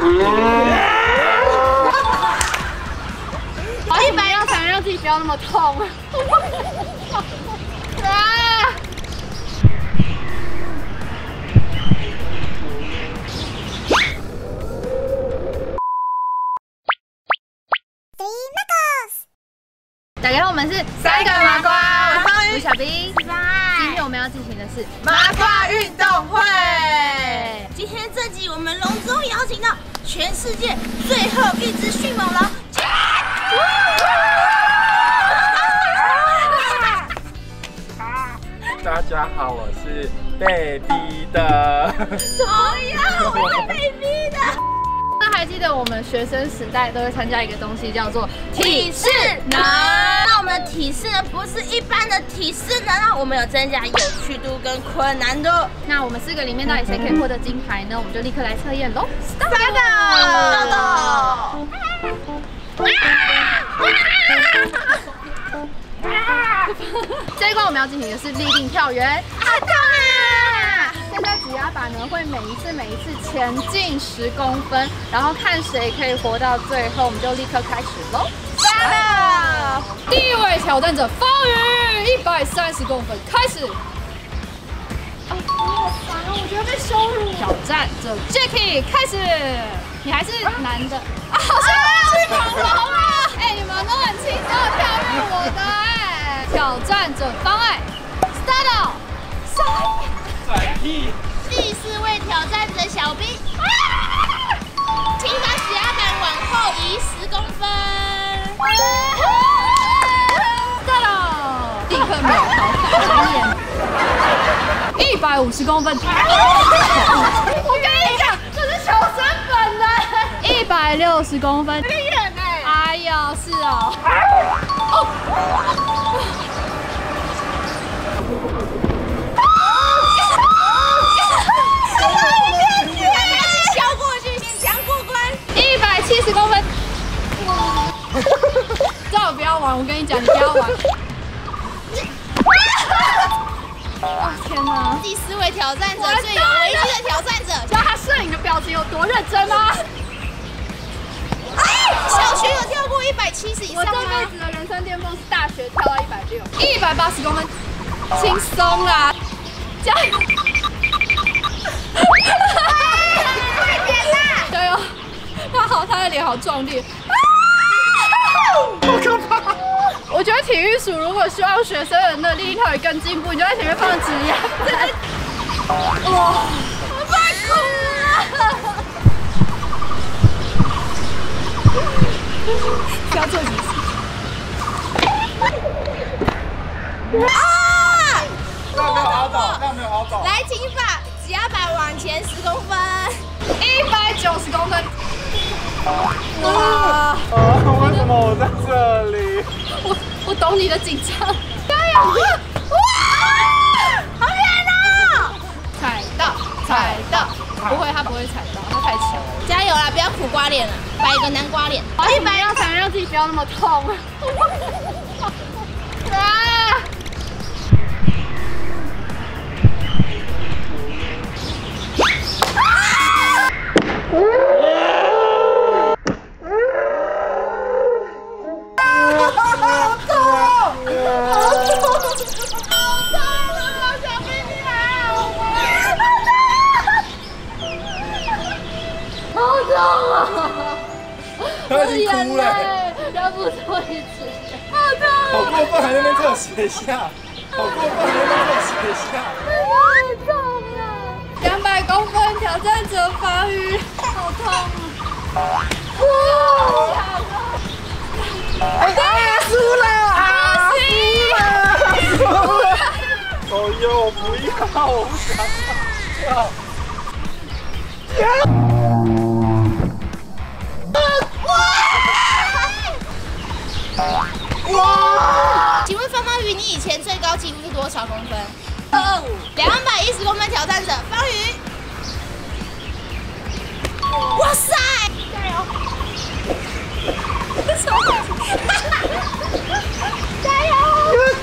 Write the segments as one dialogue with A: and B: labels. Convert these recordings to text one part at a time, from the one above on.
A: 好，100要才能让自己不要那么痛。啊！大家好，我们是3个麻瓜，我是小兵。今天我们要进行的是
B: 麻瓜运动会。
C: 今天这集我们隆重邀请到全世界最后一只迅猛龙。
D: 大家好，我是被逼的。
C: 哎呀，我是被逼的。
A: 那还记得我们学生时代都会参加一个东西叫做
C: 体适能。那我们的体适能不是一般的体适能啊，我们有增加有趣度跟困难度。
A: 那我们4个里面到底谁可以获得金牌呢？我们就立刻来测验喽 ！Start！ 这一关我们要进行的是立定跳远。现在指压板呢会每一次前进10公分，然后看谁可以活到最后，我们就立刻开始喽。第一位挑战者方宇，130公分，开始。好烦哦，我觉得被羞辱。挑战者 Jacky 开始，你还是男的啊？好像是恐龙啊！哎，你们都很轻松的跳跃我的哎。挑战者方爱 ，Start！
D: 甩屁！
C: 第4位挑战者小兵，请把指压板往后移10公分。
A: Start！ 立刻秒逃，150公分。我跟你讲，这是求生本能。160公分。有点远哎。哎呀，是哦。170公分，最好不要玩！我跟你讲，你不要玩。啊天哪！
C: 第4位挑战者，最有危机的挑战者，
A: 知道他摄影的表情有多认真吗？
C: 小学有跳过170以上吗？
A: 我这辈子的人生巅峰是大学跳到160，180公分，轻松啦！加油！
C: 快点啦！
A: 加油！他的脸好壮烈，
D: 好可怕！
A: 我觉得体育署如果希望学生的那立跳也更进步，你就在前面放指压。哇，我快哭了！不要做几次。
D: 那没有好走，那没有好走。
C: 来，请把指压板往前10公分
A: ，190公分。
D: 哇！为什么我在这里？
A: 我懂你的紧张，加油！哇，
C: 好远哦！
A: 踩到，不会，他不会踩到，他太强了。
C: 加油啦，不要苦瓜脸了，摆一个南瓜脸。
A: 好，100要才能让自己不要那么痛。啊！
D: 他已经哭了，
A: 忍不住一直，好痛！
D: 好过分，还在那边做写下，好过分，还在那边做写下，
A: 太痛了！200公分挑战者方宇，好痛啊！哇！
D: 哎，输了！输了！哦呦，不要，我不想跳。
C: 哇！请问方方宇，你以前最高纪录是多少公分？210公分挑战者方宇。哇塞！加油！加油！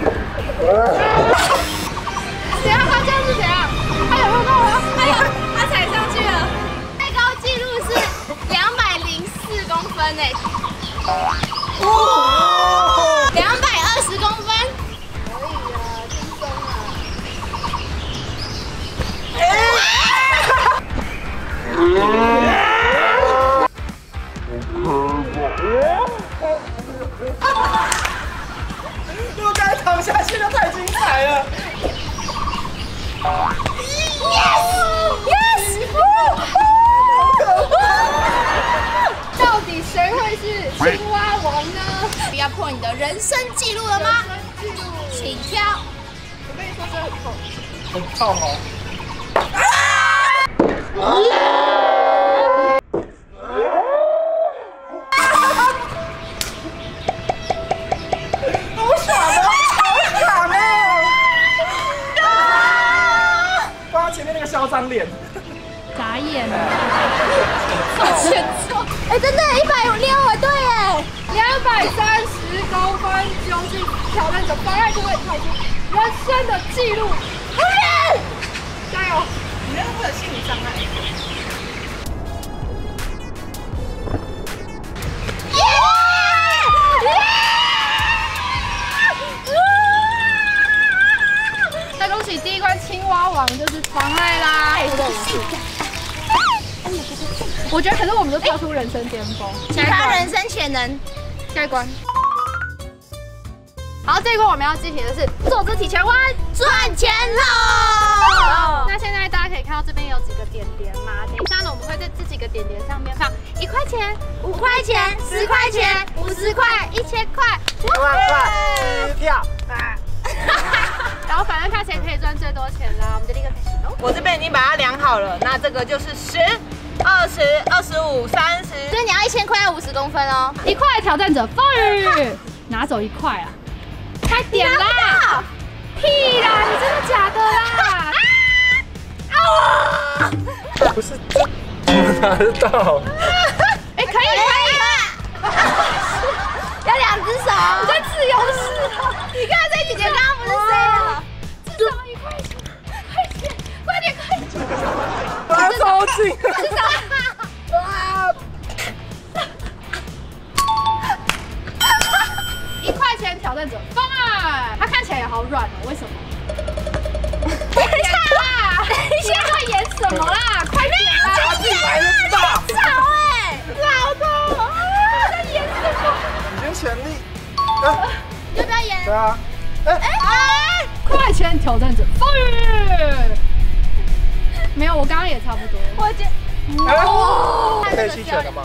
C: 怎样？他这样是怎样？他有用到吗？他才
D: 来了。
C: Yes！
A: 到底谁会是青蛙王呢？
C: 要破你的人生纪录了吗？
A: 记录，
C: 请挑。
A: 我跟你说，这很痛。
D: 很痛哦。好爽哦！好爽哦！哇，前面那个嚣张脸。
A: 眨眼了，好欠揍！
C: 哎，真的156，对耶
A: 230公分，究竟挑战者方爱就会跳出人生的纪录。加油！
B: 你那会有心理障碍。
A: 那恭喜第一关青蛙王就是方爱啦！我觉得可是我们都跳出人生巅峰，
C: 其他人生潜能。
A: 下一关。好，这一关我们要进行的是坐姿体前弯，
C: 赚钱喽！
A: 那现在大家可以看到这边有几个点点嘛？等一下呢，我们会在这几个点点上面放1块钱、
C: 5块钱、10块钱、50块、1000块、
D: 1万块支票。
A: 然后反正看谁可以赚最多钱啦。我们就立刻开始喽。
B: 我这边已经把它量好了，那这个就是10、20、25、30。
C: 所以你要1000块要50公分哦。
A: 1块挑战者风雨，拿走1块啊！快点啦！屁啦！你真的假的啦？
D: 不是这，我拿得到。
A: 哎，可以，
C: 要2只手。
A: 你在自由式哦。
C: 你看这姐姐刚刚不是谁了？
A: 至少1块钱，快点！
D: 啊，超近！
A: 至少。1块钱挑战者方爱，他看起来也好软哦，为什么？等一下啦，你现在在演什么啦？快点啦！
D: 自己来就知道。
C: 吵哎，
A: 老的，在演什么？
D: 你先全力。
C: 要不要演？
D: 对啊。
A: 快钱挑战者风雨，没有，我刚刚也差不多。
C: 我觉
A: 哦，
D: 可以弃权了吗？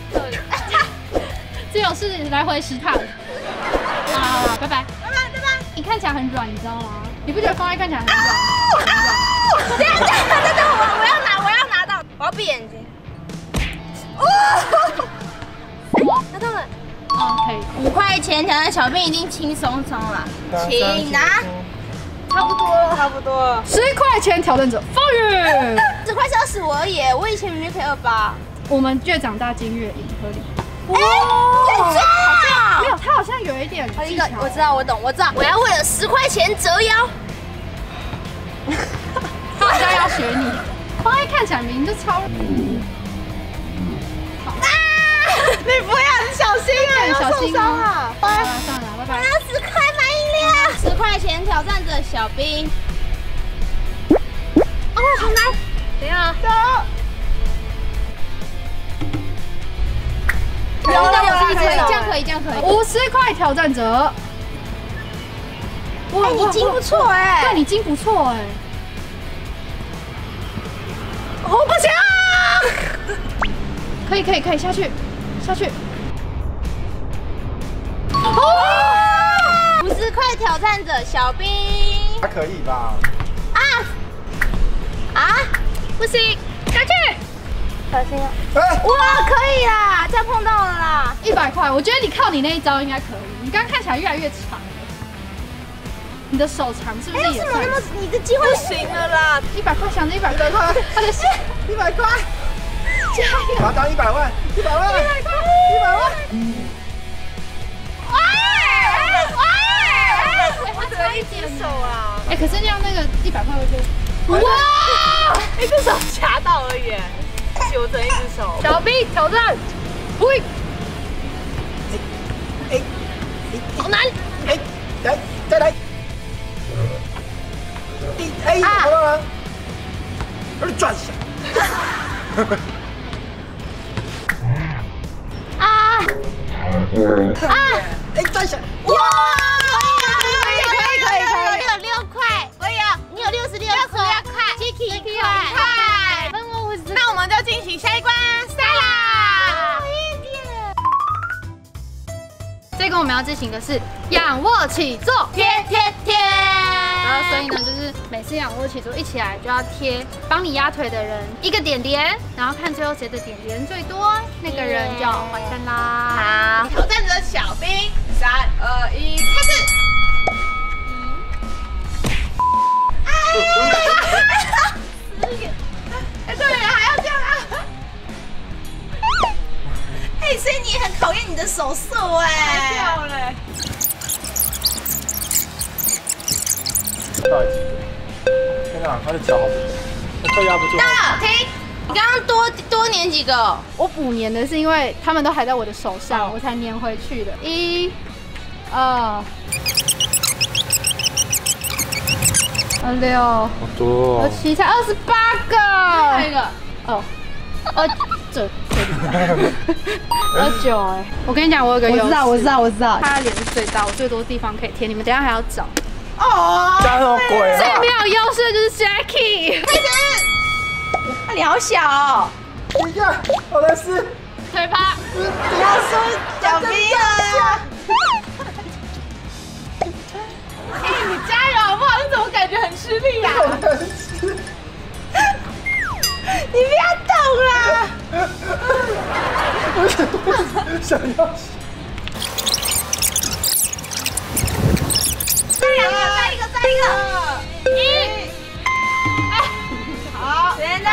A: 只有是来回10趟。啊，拜拜。你看起来很软，你知道吗？你不觉得方爱看起来很软？很软。
C: 这样，我要拿到，我要闭眼睛。拿到了。
A: 哦，可以。
C: 5块钱挑战小兵一定轻松松了，请拿。差不多了，
B: 差不多。
A: 10块钱挑战者风雨。
C: 10块是25而已，我以前明明可以28。
A: 我们越长大金越赢，合理。
C: 好像
A: 没有，他好像有一点技巧。
C: 我知道，我懂，我知道，我要为了10块钱折腰。
A: 他好像要学你。方爱看起来明明就超。
B: 你不要，你小心啊，要受伤啊！
A: 好了，算了，拜拜。
C: 我要10块买饮料。10块钱挑战者小兵。哦，好难。
A: 等一下，
B: 走。
A: 这
C: 样可以
A: 50块挑战者。
C: 哇，你筋不错哎。
A: 对，你筋不错哎。
C: 我不行。
A: 可以，下去。
C: 哦！50块挑战者小兵。
D: 还可以吧？
C: 不行，下去。小心啊！
D: 哎，
C: 哇，可以啦，这样碰到了啦。
A: 100块，我觉得你靠你那一招应该可以。你刚刚看起来越来越长了，你的手长是不是也算？
C: 你的机会
B: 不行了啦
A: ！100块，想着100块，他的心
D: 100块，
A: 加油！
D: 把它当100万，100万，100万。
B: 我只能1只手啊！
A: 哎，可是这样那个100块会被
B: 哇，1只手夹到而已，我只能1只手。
A: 小兵挑战，喂，好难！
D: 哎，来，再来。哎，找到了，转一下。哎，转一下。
C: 哇！可以，6
A: 跟我们要进行的是仰卧起坐，
C: 贴贴贴。
A: 然后所以呢，就是每次仰卧起坐一起来就要贴帮你压腿的人一个点点，然后看最后谁的点点最多，那个人就完胜啦。
C: 好，挑战者小兵，3、2、1，开始。哎，对了，还要这样啊！哎，所以你也很考验你的手速哎。
B: 掉了。
D: 到底几个？天哪，他的脚好不，他快压不住。
C: 停！你刚刚多粘几个？
A: 我补粘的是因为他们都还在我的手上，我才粘回去的。1、2、6、
D: 好多哦。
A: 7，才28个。
C: 还有一个
A: 哦，29哎！我跟你讲，我有个优势，
C: 我知道。
A: 他的脸是最大，我最多地方可以贴，你们等一下还要找。
C: 哦，
D: 加什么鬼啊？
A: 最没有优势的就是 Jackie，
C: 开始。他脸好小哦。
D: 等一下，我来试。
A: 腿趴。
C: 你要输小兵了。哎，你加油好不好？你怎么感觉很吃力呀？你不要动啦！
D: 想要。
C: 再一个。1，好，时间到。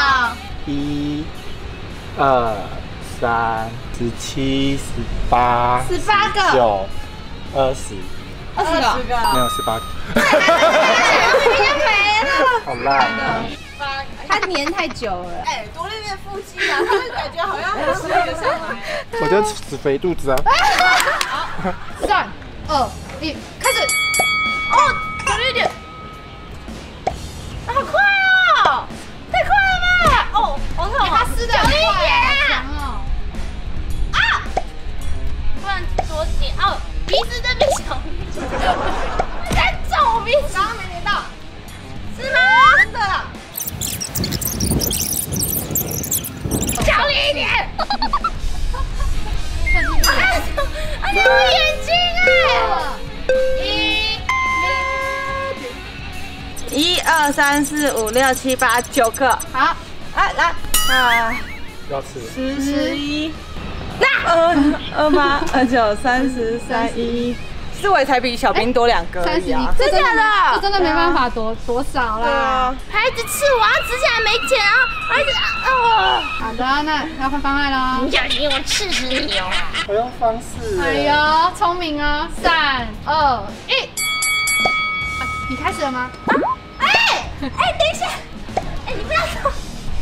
D: 1、2、3、17、18、
C: 18个
D: 9、20，
C: 20个。
D: 没有18个。
C: 明天没了。
D: 好烂啊！
A: 他粘太久了。
C: 哎，多练练腹肌啊，他会感觉好像很吃力的上来。
D: 我就死肥肚子啊。
A: 3、2、1，开始。
C: 哦，小力一点。好快哦！太快了吧！哦，好痛啊！
A: 撕的
C: 小力一点
A: 哦。
C: 啊！不然多点哦，鼻子这边小力。在皱我鼻子。刚刚没粘到。是吗？真的。小力一点。哎呀，我眼睛1、2、3、4、5、6、7、8、9个。
A: 好，
C: 来，
D: 不要吃。
B: 11、28、29、30、31，思维才比小兵多2个而已啊！
A: 真
C: 假的
A: 这真的没办法多少啦。
C: 还一直吃，我要指甲没剪啊，还一直
A: 好的，那要换方案喽。
C: 小心我吃死你哦！
D: 我用方式。
A: 哎呦，聪明哦！3、2、1，你开始了吗？
C: 等一下，你不要动。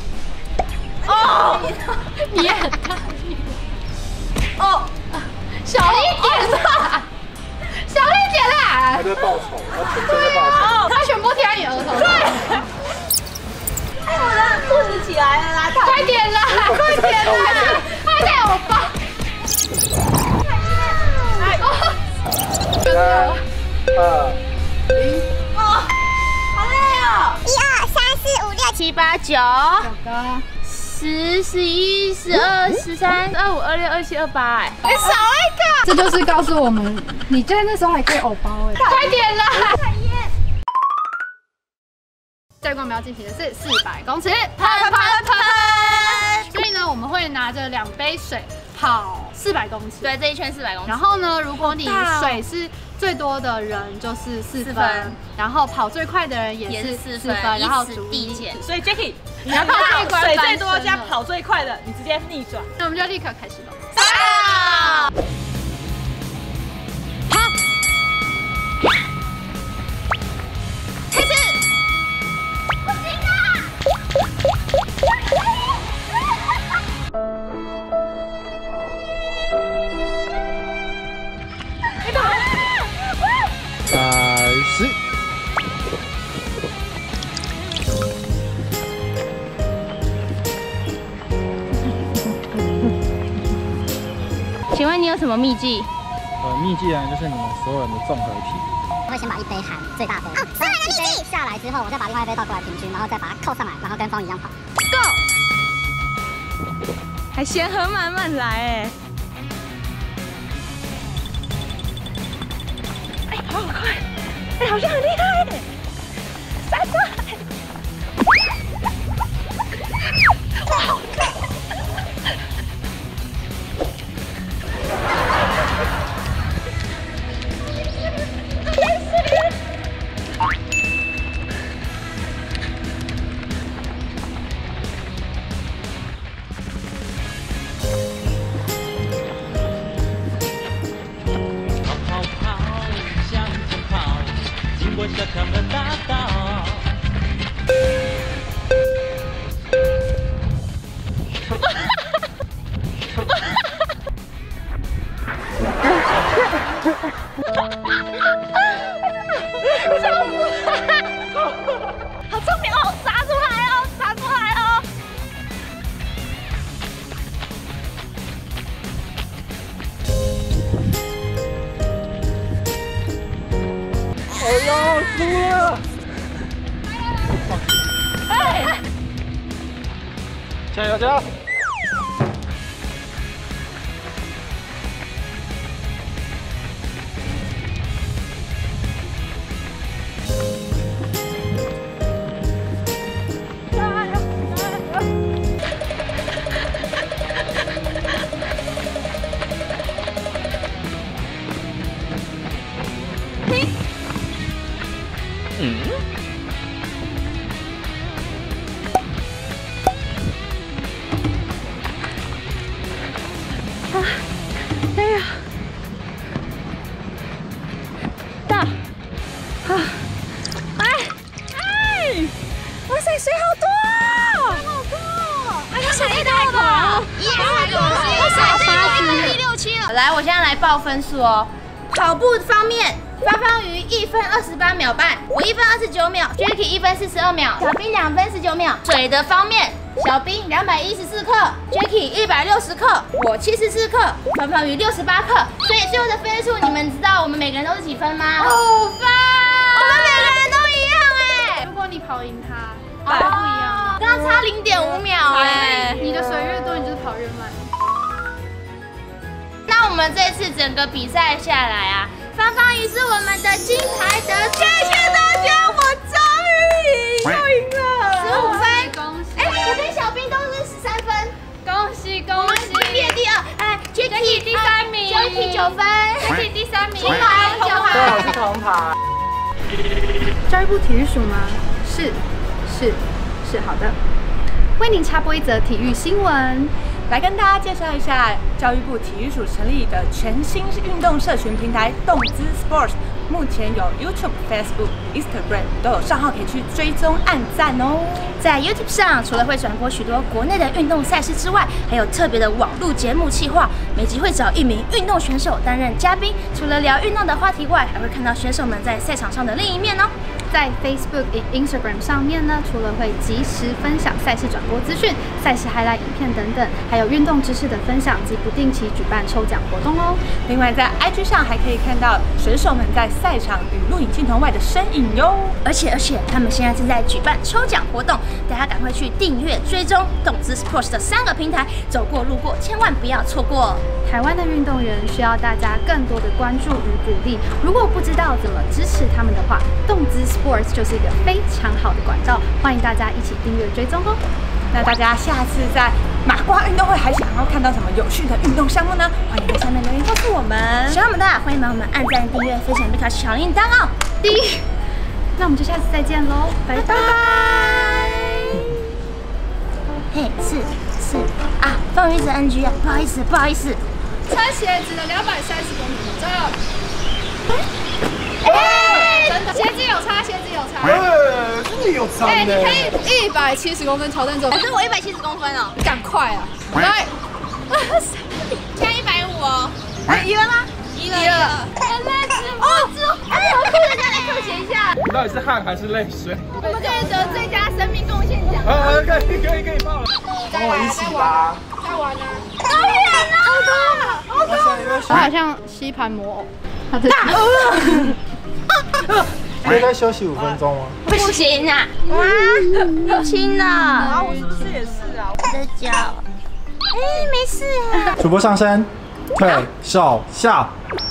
C: 哦，
A: 你也很大力。
C: 哦，
A: 小力点啦，小力点啦
D: 他！在报仇，他全身在报仇。
A: 他全部贴在你额头上。
C: 哎，我的肚子起来了啦！
A: 快点啦，快点啦！快点，我抱。
D: 3、2、1。
C: 哦，好累哦！1、2、3、4、5、6、7、8、9、10、11、12、13、25、26、27、28，哎，少一个。
A: 这就是告诉我们，你在那时候还可以偶包哎！快点啦！这一关我们要进行的是400公尺，
C: 喷！
A: 所以呢，我们会拿着2杯水跑400公尺。
C: 对，这一圈400公尺。
A: 然后呢，如果你水是最多的人就是4分，然后跑最快的人也是4分，然后逐一减。
B: 所以 Jackie，
A: 你要靠这一关
B: 水最多加跑最快的，你直接逆转。
A: 那我们就立刻开始了。
C: 开始！不行啊！
D: 开始。
C: 请问你有什么秘籍？
D: 秘籍呢，就是你们所有人的综合体。
E: 我会先把一杯含最大杯，所有人的秘籍下来之后，我再把另外一杯倒过来平均，然后再把它扣上来，然后跟风一样跑。
B: 还先喝慢慢来哎。 好快！哎，好像很厉害哎！3个！哇，好快！
F: 小条的大道。
B: 好聪明哦，撒出来哦，撒出来哦！
D: 哎呦，输了！
B: 哎，
D: 加油加油！
A: 哎呀，到，哇塞，水好多，水好多，哎，它水太快了，
C: 第6期了。来，我现在来报分数哦。跑步方面，方方鱼1分28秒半，我1分29秒 ，Jacky 1分42秒，小兵2分19秒。水的方面，小兵214克 ，Jacky 160克，我74克，方方鱼68克。所以最后的分数，你们知道我们每个人都是几分吗？5分，我们每个人都一样哎。
A: 如果你跑赢他，不一样，
C: 刚刚差0.5秒哎。
A: 你的水越多，你就是跑越慢。
C: 那我们这次整个比赛下来啊，方方鱼是我们的金牌得主，谢谢大家，我终于赢了，15分，
A: 恭喜！
C: 哎，我跟小兵都是13分，
A: 恭喜恭喜！
C: 列第2，哎 ，Jacky 第3名 ，Jacky 9分 ，Jacky 第3名，金牌铜牌，
D: 最好是铜牌。
A: 教育部体育署吗？是，好的。为您插播一则体育新闻。
B: 来跟大家介绍一下教育部体育署成立的全新运动社群平台动资 Sports， 目前有 YouTube、Facebook、Instagram 都有账号可以去追踪按赞哦。
C: 在 YouTube 上，除了会转播许多国内的运动赛事之外，还有特别的网络节目企划，每集会找1名运动选手担任嘉宾。除了聊运动的话题外，还会看到选手们在赛场上的另一面哦。
A: 在 Facebook、Instagram 上面呢，除了会及时分享赛事转播资讯、赛事 highlight 影片等等，还有运动知识的分享及不定期举办抽奖活动哦。
B: 另外，在 IG 上还可以看到选手们在赛场与录影镜头外的身影哟。
C: 而且，他们现在正在举办抽奖活动，大家赶快去订阅追踪动资 Sports 的3个平台，走过路过千万不要错过。
A: 台湾的运动员需要大家更多的关注与鼓励。如果不知道怎么支持他们的话，动资 Sports 就是一个非常好的管道，欢迎大家一起订阅追踪哦。
B: 那大家下次在马瓜运动会还想要看到什么有趣的运动项目呢？欢迎在下面留言告诉我们。
C: 喜欢我们的，欢迎帮我们按赞、订阅、分享、开启小铃铛哦。
A: 那我们就下次再见喽，拜拜。
C: 嘿，是啊，放鱼子 NG 啊，不好意思。
A: 穿鞋子的230公里口罩。真的，鞋子有差。
D: 真的有差呢。
A: 你可以170公分挑战走，
C: 可是我170公分哦，
A: 赶快啊！来，
C: 现在150哦。
B: 赢了吗？
C: 赢了。好酷的，再来特写一下。
D: 你到底是汗还是泪水？
C: 我们可以得最佳生命贡献奖。
D: 可以报了。跟我一起吧。
A: 再玩啊！
C: 好远啊！
A: 好多。我好像吸盘魔偶。
D: 可以再休息5分钟吗？
C: 不行啊！哇，亲了。
B: 我是不是也是啊？
C: 我的脚。没事啊。
D: 主播上身，退手下。